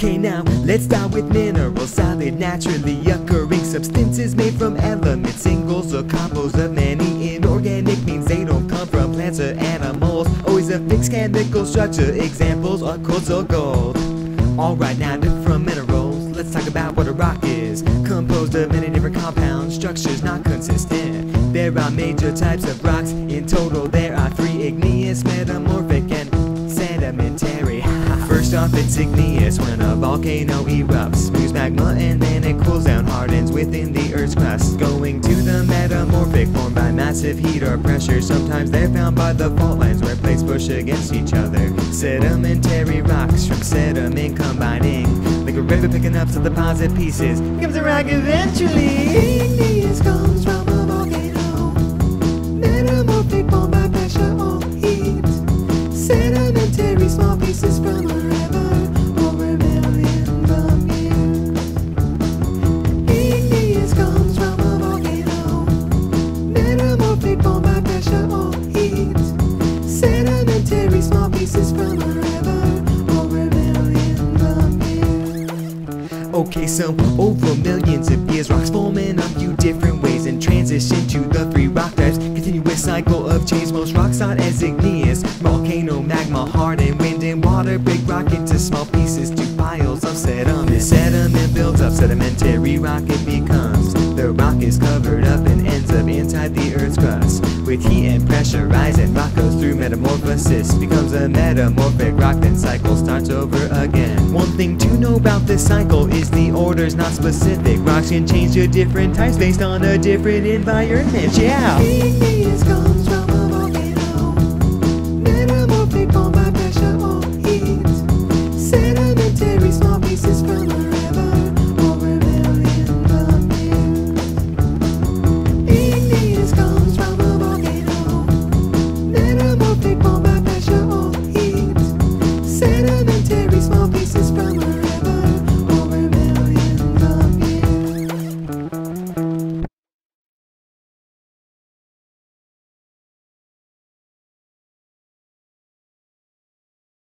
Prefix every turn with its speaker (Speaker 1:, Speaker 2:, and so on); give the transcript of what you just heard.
Speaker 1: Okay, now let's start with minerals. Solid, naturally occurring substances made from elements, singles or combos of many. Inorganic means they don't come from plants or animals. Always a fixed chemical structure. Examples are quartz or gold. Alright, now different minerals. Let's talk about what a rock is. Composed of many different compounds, structures not consistent. There are major types of rocks. In total there are 3: igneous, metamorphic, and sedimentary. First off, it's igneous when a volcano erupts, spews magma, and then it cools down, hardens within the Earth's crust. Going to the metamorphic, formed by massive heat or pressure. Sometimes they're found by the fault lines where plates push against each other. Sedimentary rocks from sediment combining, like a river picking up some deposit pieces, becomes a rock eventually. Igneous comes from a volcano, metamorphic formed by pressure or heat. Sedimentary, small pieces from a river over millions of years. Igneous comes from a volcano, metamorphic formed by pressure or heat. Sedimentary, small pieces from a river over millions of years. Okay, so over millions of years, rocks form in a few different ways and transition to the 3 rock types. Continuous cycle of change. Most rocks start as igneous, volcano, magma, harden, wind and water break rock into small pieces to piles of sediment. The sediment builds up, sedimentary rock it becomes. The rock is covered up and ends up inside the Earth's crust. With heat and pressure rising, rock goes through metamorphosis, becomes a metamorphic rock, then cycle starts over again. One thing to know about this cycle is the order's not specific. Rocks can change to different types based on a different environment. Yeah.